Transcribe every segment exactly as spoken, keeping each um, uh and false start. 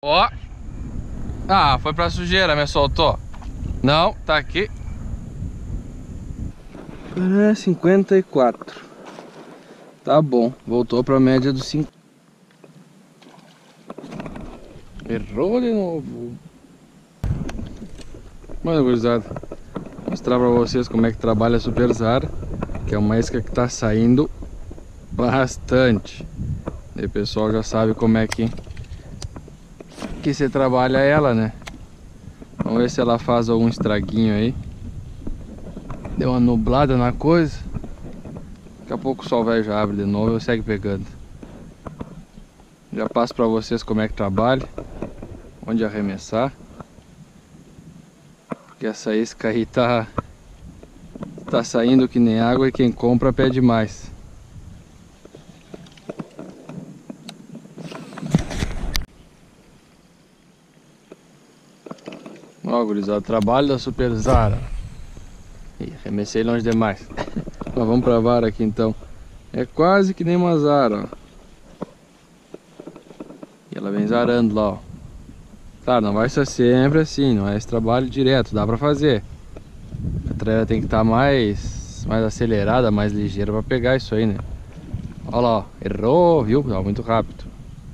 Ó. Ah, foi pra sujeira, me soltou. Não, tá aqui. É cinquenta e quatro. Tá bom, voltou pra média dos cinco. Errou de novo. Mano, gurizada, vou mostrar pra vocês como é que trabalha a Super Zara, que é uma isca que tá saindo bastante. E o pessoal já sabe como é que que você trabalha ela, né? Vamos ver se ela faz algum estraguinho aí. Deu uma nublada na coisa. Daqui a pouco o sol vai já abre de novo e segue pegando. Já passo pra vocês como é que trabalha, onde arremessar. Porque essa isca aí tá Tá saindo que nem água e quem compra pede mais. Ó, gurizada, trabalho da Super Zara. Ih, arremessei longe demais. Mas vamos pra vara aqui então. É quase que nem uma Zara, ó. E ela vem zarando lá, ó. Claro, não vai ser sempre assim, não é esse trabalho direto, dá pra fazer. A trela tem que estar mais, mais acelerada, mais ligeira pra pegar isso aí, né? Olha lá, ó. Errou, viu? Tava muito rápido.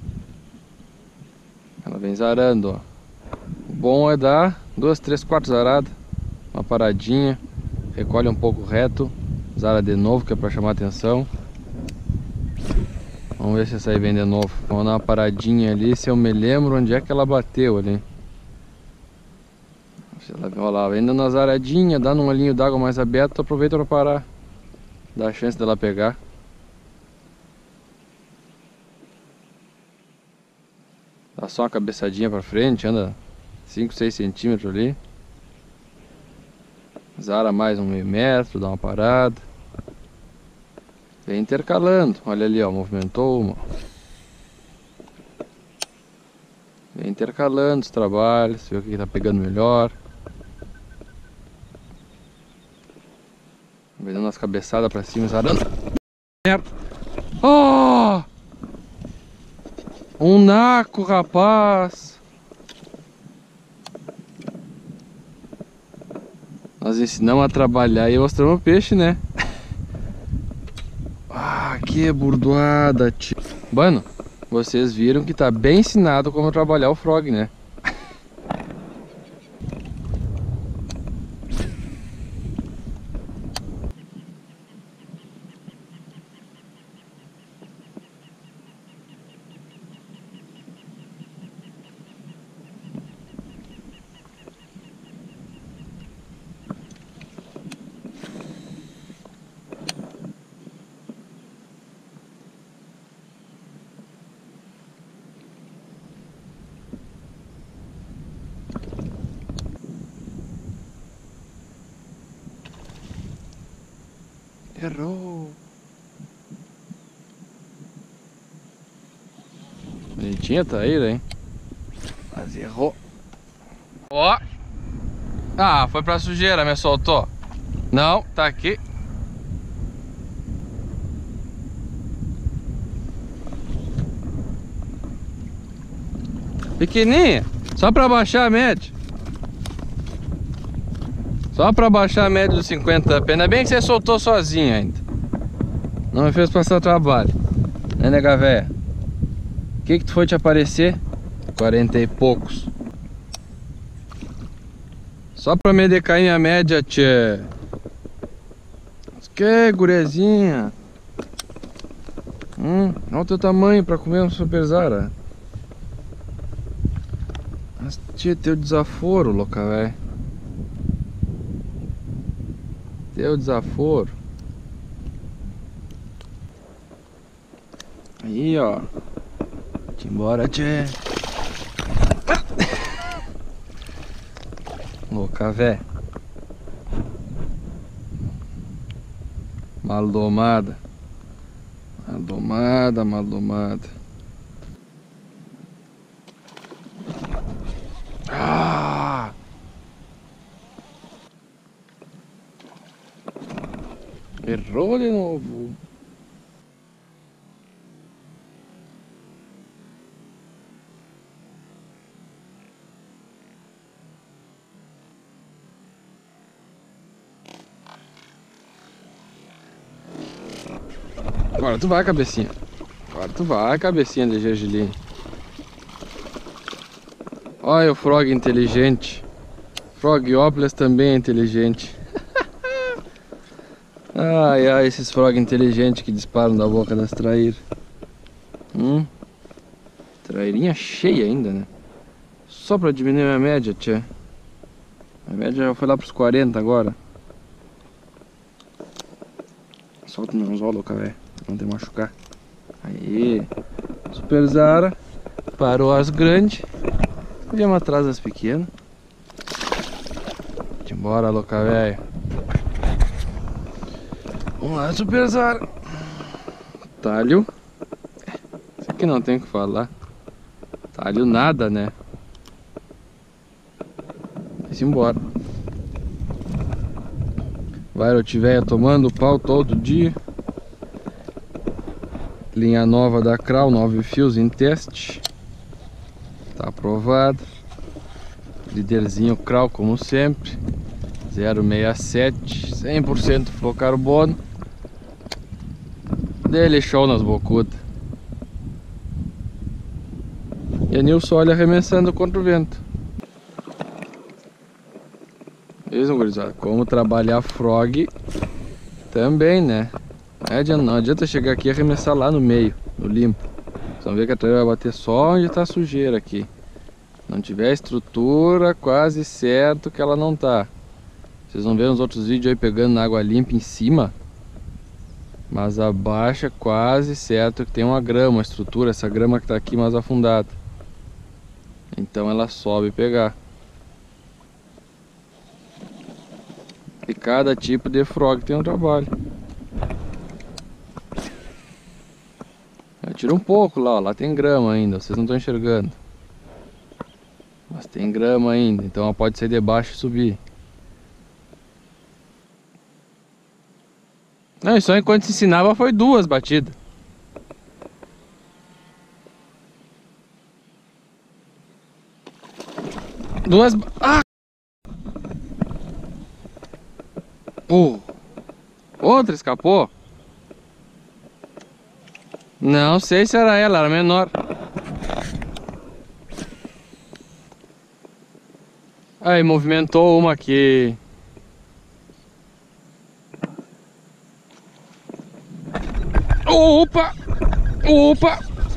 Ela vem zarando, ó. O bom é dar duas, três, quatro zaradas, uma paradinha, recolhe um pouco reto, zara de novo, que é pra chamar atenção. Vamos ver se essa aí vem de novo. Vamos dar uma paradinha ali, se eu me lembro onde é que ela bateu ali. Se ela, olha lá, vem dando uma zaradinha, dando um olhinho d'água mais aberto, aproveita pra parar. Dá a chance dela pegar. Dá só uma cabeçadinha pra frente, anda cinco, seis centímetros ali. Zara mais um meio metro, dá uma parada. Vem intercalando, olha ali, ó, movimentou uma. Vem intercalando os trabalhos, vê o que tá pegando melhor. Vem dando umas cabeçadas pra cima, zarando. Oh! Um naco, rapaz! Nós ensinamos a trabalhar e mostramos o peixe, né? Ah, que burdoada, tio. Mano, vocês viram que tá bem ensinado como trabalhar o frog, né? Errou. Bonitinha tá aí, hein? Mas errou. Ó. Ah, foi pra sujeira, me soltou. Não, tá aqui. Pequenininha, só pra baixar a média. Só pra baixar a média dos cinquenta pés. Ainda bem que você soltou sozinho ainda. Não me fez passar trabalho, né, nega véia? O que que tu foi te aparecer? quarenta e poucos. Só pra me decair minha média, tchê. Que gurezinha. Hum, olha o teu tamanho pra comer um Super Zara. Mas, tchê, teu desaforo, louca, velho. Teu desaforo. Aí, ó. Te embora, tchê. Louca, velho. Maldomada. Maldomada, maldomada. Ah! Errou de novo. Agora tu vai, cabecinha. Agora tu vai, cabecinha de gergelim. Olha o frog inteligente. Frogópolis também é inteligente. Ai, ai, esses frog inteligentes que disparam da boca das traíras. Hum? Trairinha cheia ainda, né? Só pra diminuir a média, tchê. A média já foi lá pros quarenta agora. Solta o anzol, louca, velho. Não tem machucar. Aí. Super Zara. Parou as grandes. Viemos atrás das pequenas. Embora, louca, velho. Vamos lá, Super Zara. Talho. Isso aqui não tem o que falar. Talho nada, né? Vai-se embora. Violet velha tomando pau todo dia. Linha nova da Kral, nove fios em teste. Tá aprovado. Líderzinho Kral como sempre. zero vírgula sessenta e sete, cem por cento fluocarbono. Dele show nas bocudas. E a Nilson olha arremessando contra o vento. Isso, gurizada. Como trabalhar frog também, né? Não adianta, não adianta chegar aqui e arremessar lá no meio, no limpo. Vocês vão ver que a trailer vai bater só onde tá sujeira aqui. Não tiver estrutura, quase certo que ela não tá. Vocês vão ver nos outros vídeos aí pegando na água limpa em cima. Mas abaixo é quase certo que tem uma grama, uma estrutura, essa grama que tá aqui mais afundada. Então ela sobe e pegar. E cada tipo de frog tem um trabalho. Eu tiro um pouco lá, ó, lá tem grama ainda, vocês não estão enxergando. Mas tem grama ainda, então ela pode sair de baixo e subir. Não, e só enquanto se ensinava foi duas batidas. Duas... Ah! Pô! Outra escapou? Não sei se era ela, era menor. Aí, movimentou uma aqui. Opa! Opa!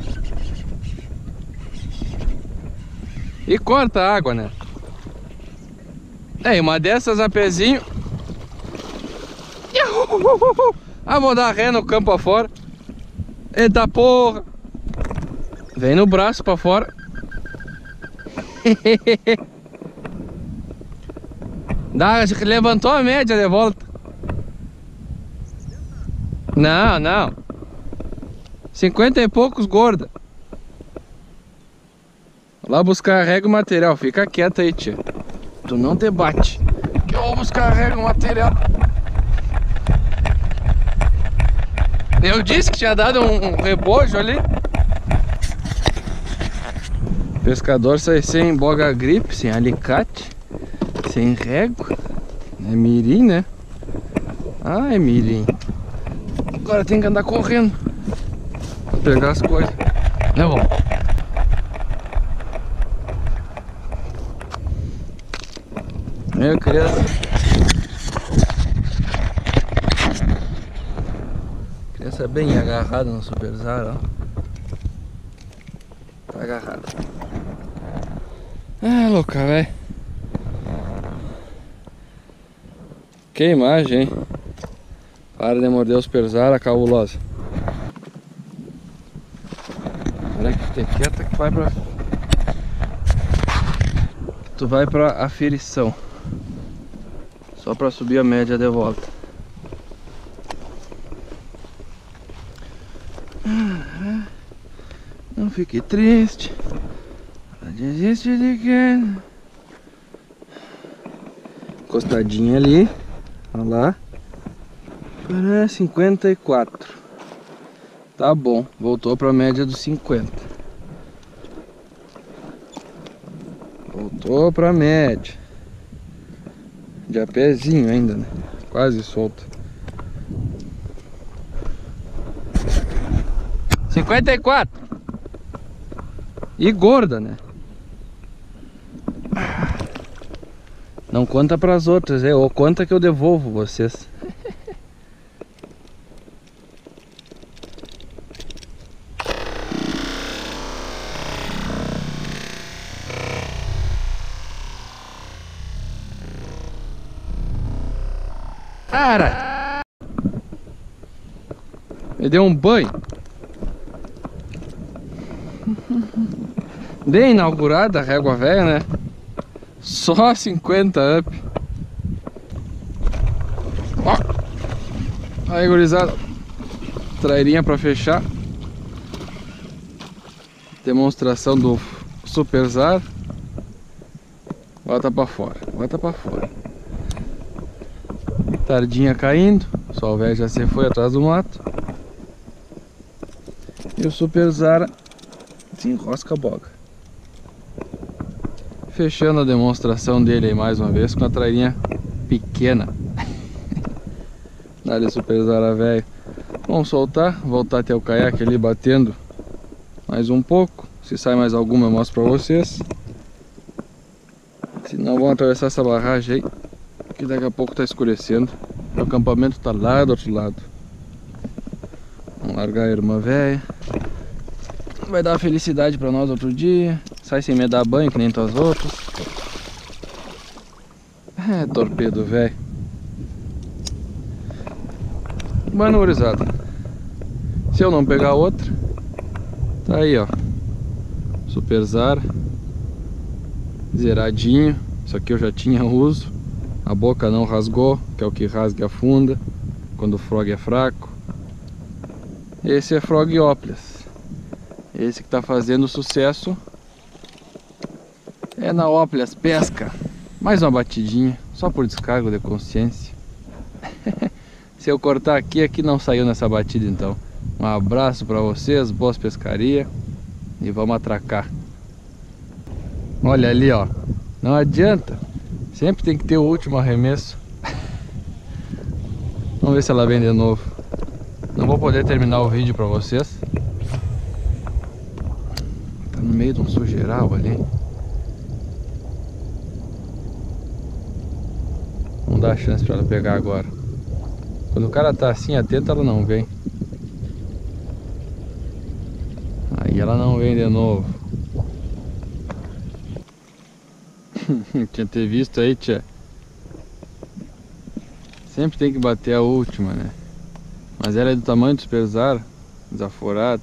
E corta a água, né? É, uma dessas a pezinho. Ah, vou dar ré no campo afora. Eita porra! Vem no braço pra fora. Dá, levantou a média de volta. Não, não. Cinquenta e poucos gorda. Vou lá buscar a régua e material. Fica quieta aí, tia. Tu não te bate. Que eu vou buscar a régua e material. Eu disse que tinha dado um rebojo ali. O pescador sai sem boga gripe, sem alicate, sem régua. É mirim, né? Ah, é mirim. Agora tem que andar correndo pra pegar as coisas. É bom. Eu queria... Criança bem agarrada no Super Zara, ó. Tá agarrada. Ah, louca, velho. Que imagem, hein? Para de morder os Super Zara, cabulosa. Olha que tem quieta que vai pra... Tu vai pra aferição. Só pra subir a média de volta. Não fique triste. Desiste de quem? Encostadinha ali. Olha lá. Para cinquenta e quatro. Tá bom. Voltou pra média dos cinquenta. Voltou pra média. De a pezinho ainda, né? Quase solta. cinquenta e quatro. E gorda, né? Não conta pras outras, é? Ou conta que eu devolvo vocês. Cara! Me deu um banho. Bem inaugurada a régua velha, né? Só cinquenta up. Ó. Aí, gurizada. Trairinha pra fechar. Demonstração do Superzar. Bota pra fora. Bota pra fora. Tardinha caindo. O sol velho já se foi atrás do mato. E o Superzar se enrosca a boga. Fechando a demonstração dele aí mais uma vez com a trairinha pequena. Dá-lhe Superzar, velho. Vamos soltar, voltar até o caiaque ali batendo mais um pouco. Se sai mais alguma eu mostro pra vocês. Se não, vamos atravessar essa barragem aí, que daqui a pouco tá escurecendo. O acampamento tá lá do outro lado. Vamos largar a irmã velha. Vai dar felicidade pra nós outro dia. Sai sem me dar banho, que nem tuas outras. É, torpedo, velho. Mano, gurizada, se eu não pegar outra, tá aí, ó. Superzar. Zeradinho. Isso aqui eu já tinha uso. A boca não rasgou, que é o que rasga e afunda quando o frog é fraco. Esse é Frogópolis. Esse que tá fazendo sucesso é na Ópolis Pesca. Mais uma batidinha, só por descargo de consciência. Se eu cortar aqui, aqui não saiu nessa batida então. Um abraço pra vocês, boas pescarias. E vamos atracar. Olha ali, ó. Não adianta. Sempre tem que ter o último arremesso. Vamos ver se ela vem de novo. Não vou poder terminar o vídeo pra vocês. Tá no meio de um sujeiral ali. Não dá chance pra ela pegar agora. Quando o cara tá assim atento, ela não vem. Aí ela não vem de novo. Tinha que ter visto aí, tia. Sempre tem que bater a última, né? Mas ela é do tamanho do Superzar, desaforada.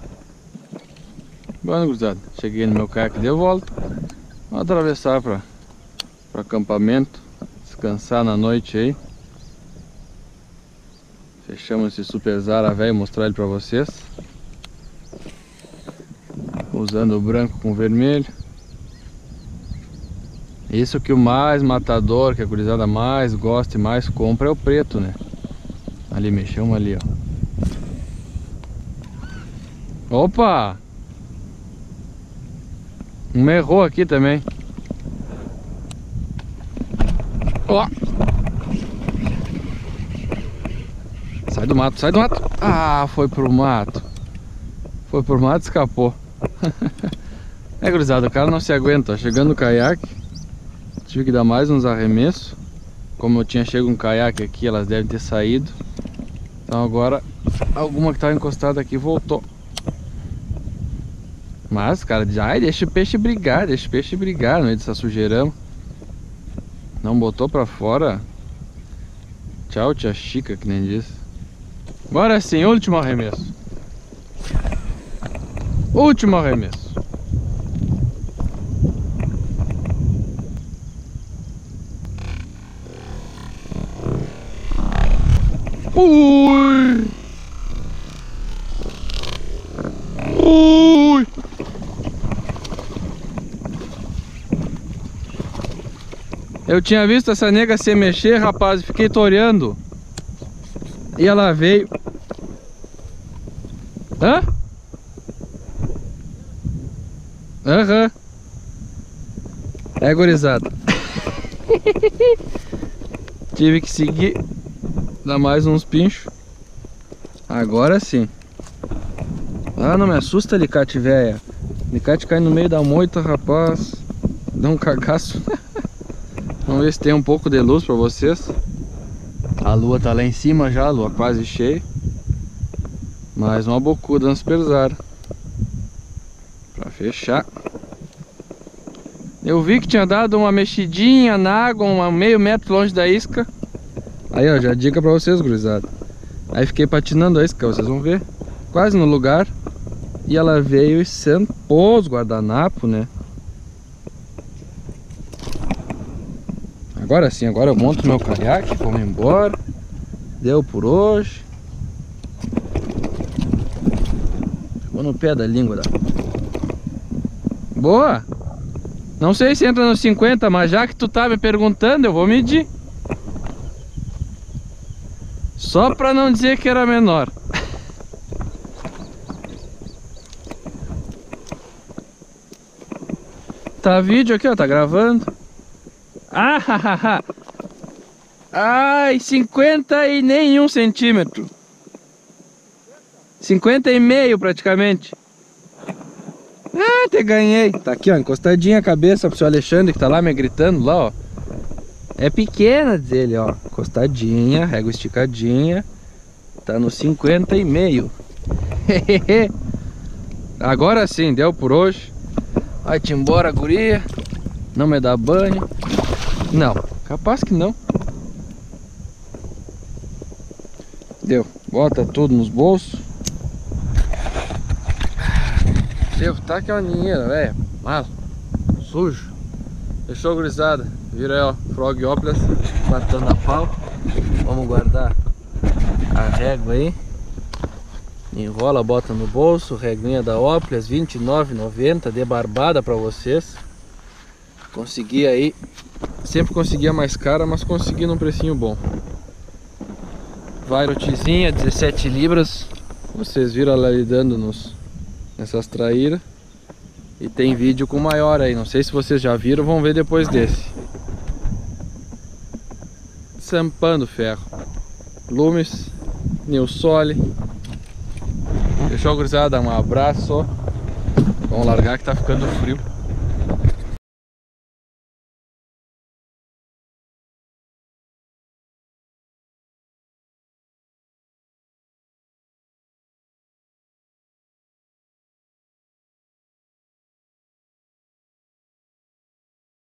Bom, gurizada, cheguei no meu caiaque de volta. Vou atravessar para o acampamento, descansar na noite aí. Fechamos esse Superzar velho, mostrar ele para vocês. Usando o branco com o vermelho. Isso que o mais matador, que a gurizada mais gosta e mais compra é o preto, né? Ali, mexeu uma ali, ó. Opa! Um errou aqui também. Ó! Sai do mato, sai do mato! Ah, foi pro mato. Foi pro mato e escapou. É, gurizada, o cara não se aguenta, ó. Chegando no caiaque, tive que dar mais uns arremessos. Como eu tinha chego um caiaque aqui, elas devem ter saído. Então agora, alguma que estava encostada aqui voltou. Mas, cara, ai, deixa o peixe brigar, deixa o peixe brigar no meio dessa sujeirão. Não botou pra fora. Tchau, tia Chica, que nem disse. Agora sim, último arremesso. Último arremesso. Ui! Ui! Eu tinha visto essa nega se mexer, rapaz, fiquei toreando. E ela veio. Hã? Aham. Uhum. É, gurizada. Tive que seguir. Dar mais uns pinchos. Agora sim. Ah, não me assusta, alicate, velha. Alicate cai no meio da moita, rapaz. Dá um cagaço. Vamos ver se tem um pouco de luz pra vocês. A lua tá lá em cima já, a lua quase cheia. Mais uma bocuda nos pesar. Pra fechar. Eu vi que tinha dado uma mexidinha na água, um meio metro longe da isca. Aí, ó, já dica pra vocês, gurizada. Aí fiquei patinando a isca, vocês vão ver. Quase no lugar. E ela veio e sentou os guardanapos, né? Agora sim, agora eu monto meu caiaque, vamos embora. Deu por hoje. Ficou no pé da língua da... Boa! Não sei se entra nos cinquenta, mas já que tu tá me perguntando, eu vou medir. Só pra não dizer que era menor. Tá vídeo aqui, ó, tá gravando. Ah, hahaha. Ai, cinquenta e nenhum centímetro. cinquenta e meio praticamente. Ah, te ganhei. Tá aqui, ó, encostadinha a cabeça pro seu Alexandre que tá lá me gritando lá, ó. É pequena, diz ele, ó. Encostadinha, régua esticadinha. Tá no cinquenta e meio. Agora sim, deu por hoje. Vai-te embora, guria. Não me dá banho. Não, capaz que não. Deu, bota tudo nos bolsos. Deu, tá aquela ninheira, velho. Mal, sujo. Fechou, gurizada. Vira aí, ó, Frog Oplas, matando a pau. Vamos guardar a régua aí. Enrola, bota no bolso. Reguinha da Oplas, vinte e nove reais e noventa centavos de barbada pra vocês. Consegui aí. Sempre conseguia mais cara, mas consegui num precinho bom. Vairotezinha, dezessete libras. Vocês viram ela lidando nos, nessas traíras. E tem vídeo com maior aí. Não sei se vocês já viram, vão ver depois desse. Sampando ferro. Lumes, Nilsole. Fechou, gurizada? Um abraço. Vamos largar que tá ficando frio.